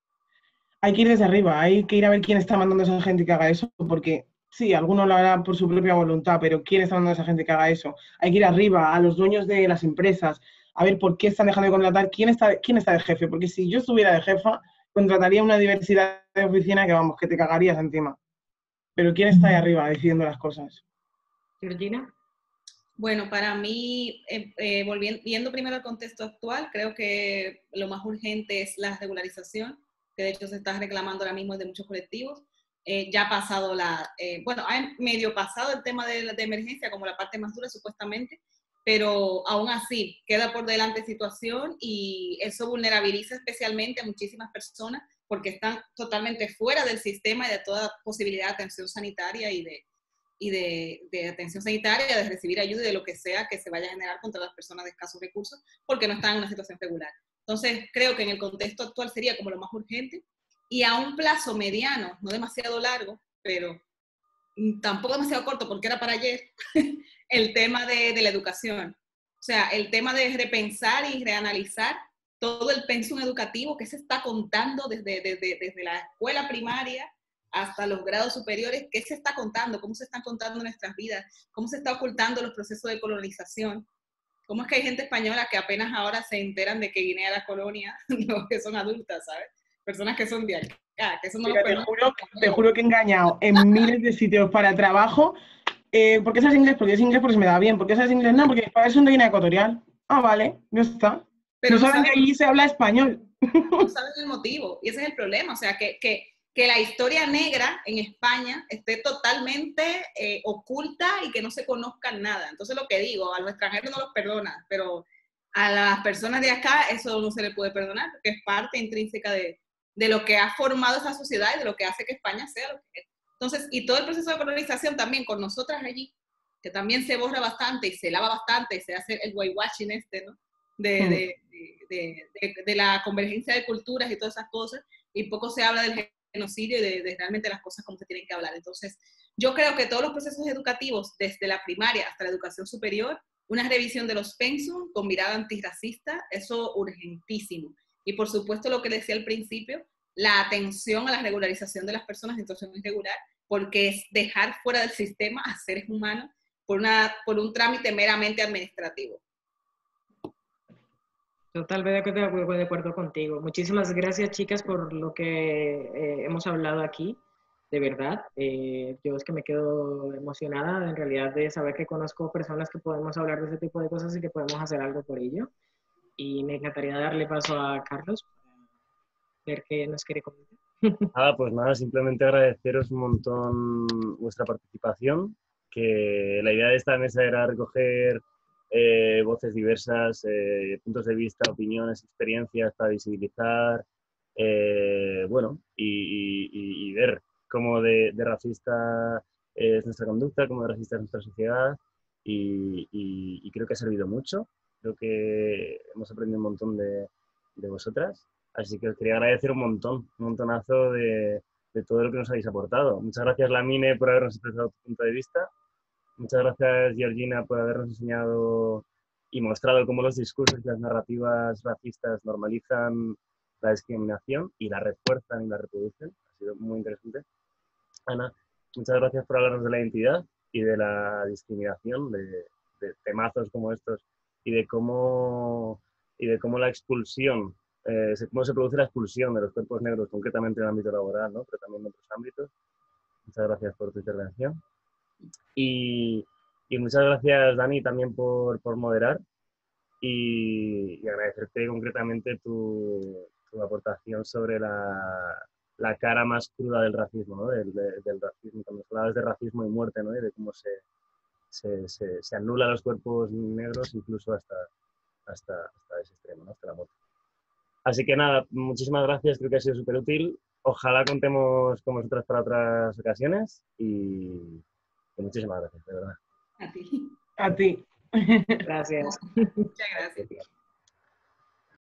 Hay que ir desde arriba, hay que ir a ver quién está mandando a esa gente que haga eso, porque sí, alguno lo hará por su propia voluntad, pero quién está mandando a esa gente que haga eso. Hay que ir arriba, a los dueños de las empresas, a ver por qué están dejando de contratar, quién está, quién está de jefe, porque si yo estuviera de jefa, contrataría una diversidad de oficina que, vamos, que te cagarías encima. Pero quién está ahí arriba diciendo las cosas. Georgina. Bueno, para mí, eh, eh, volviendo, viendo primero el contexto actual, creo que lo más urgente es la regularización, que de hecho se está reclamando ahora mismo de muchos colectivos. Eh, ya ha pasado la, eh, bueno, ha medio pasado el tema de, de emergencia como la parte más dura supuestamente, pero aún así queda por delante situación y eso vulnerabiliza especialmente a muchísimas personas porque están totalmente fuera del sistema y de toda posibilidad de atención sanitaria y de, y de, de atención sanitaria, de recibir ayuda y de lo que sea que se vaya a generar contra las personas de escasos recursos porque no están en una situación regular. Entonces, creo que en el contexto actual sería como lo más urgente y a un plazo mediano, no demasiado largo, pero tampoco demasiado corto porque era para ayer, el tema de, de la educación. O sea, el tema de repensar y reanalizar todo el pensum educativo que se está contando desde, desde, desde la escuela primaria hasta los grados superiores, qué se está contando, cómo se están contando nuestras vidas, cómo se está ocultando los procesos de colonización, cómo es que hay gente española que apenas ahora se enteran de que Guinea era colonia, los que son adultas, ¿sabes? Personas que son de acá, que eso no Mira, lo te juro, te juro que he engañado en miles de sitios para trabajo. Eh, ¿Por qué sabes inglés? Porque es inglés porque se me da bien. ¿Por qué sabes inglés? No, porque mis padres son de Guinea Ecuatorial. Ah, vale, ya está. Pero no, no saben saben, que allí se habla español. No saben el motivo, y ese es el problema, o sea, que, que, que la historia negra en España esté totalmente eh, oculta y que no se conozca nada. Entonces lo que digo, a los extranjeros no los perdona, pero a las personas de acá eso no se le puede perdonar, porque es parte intrínseca de, de lo que ha formado esa sociedad y de lo que hace que España sea lo que es. Entonces, y todo el proceso de colonización también con nosotras allí, que también se borra bastante y se lava bastante y se hace el whitewashing este, ¿no? De, mm. de, de, de, de la convergencia de culturas y todas esas cosas, y poco se habla del genocidio y de, de realmente las cosas como se tienen que hablar. Entonces, yo creo que todos los procesos educativos, desde la primaria hasta la educación superior, una revisión de los pensum con mirada antirracista, eso urgentísimo. Y por supuesto lo que decía al principio, la atención a la regularización de las personas en situación irregular, porque es dejar fuera del sistema a seres humanos por, una, por un trámite meramente administrativo. Totalmente de acuerdo, de acuerdo contigo. Muchísimas gracias, chicas, por lo que eh, hemos hablado aquí. De verdad, eh, yo es que me quedo emocionada en realidad de saber que conozco personas que podemos hablar de ese tipo de cosas y que podemos hacer algo por ello. Y me encantaría darle paso a Carlos para ver qué nos quiere comentar. Ah, pues nada, simplemente agradeceros un montón vuestra participación, que la idea de esta mesa era recoger eh, voces diversas, eh, puntos de vista, opiniones, experiencias para visibilizar, eh, bueno, y, y, y ver cómo de, de racista es nuestra conducta, cómo de racista es nuestra sociedad, y, y, y creo que ha servido mucho. Creo que hemos aprendido un montón de, de vosotras. Así que os quería agradecer un montón, un montonazo de, de todo lo que nos habéis aportado. Muchas gracias, Lamine, por habernos expresado tu punto de vista. Muchas gracias, Georgina, por habernos enseñado y mostrado cómo los discursos y las narrativas racistas normalizan la discriminación y la refuerzan y la reproducen. Ha sido muy interesante. Ana, muchas gracias por hablarnos de la identidad y de la discriminación, de, de temazos como estos y de cómo, y de cómo la expulsión, eh, cómo se produce la expulsión de los cuerpos negros, concretamente en el ámbito laboral, ¿no? Pero también en otros ámbitos. Muchas gracias por tu intervención. Y, y muchas gracias, Dani, también por, por moderar y, y agradecerte concretamente tu, tu aportación sobre la, la cara más cruda del racismo, ¿no? Del, de, del racismo, cuando hablabas de racismo y muerte, ¿no? Y de cómo se, se, se, se anula los cuerpos negros incluso hasta, hasta, hasta ese extremo, ¿no? Hasta la muerte. Así que nada, muchísimas gracias, creo que ha sido súper útil. Ojalá contemos con vosotras para otras ocasiones y... Muchísimas gracias, de verdad. A ti. A ti. Gracias. Muchas gracias.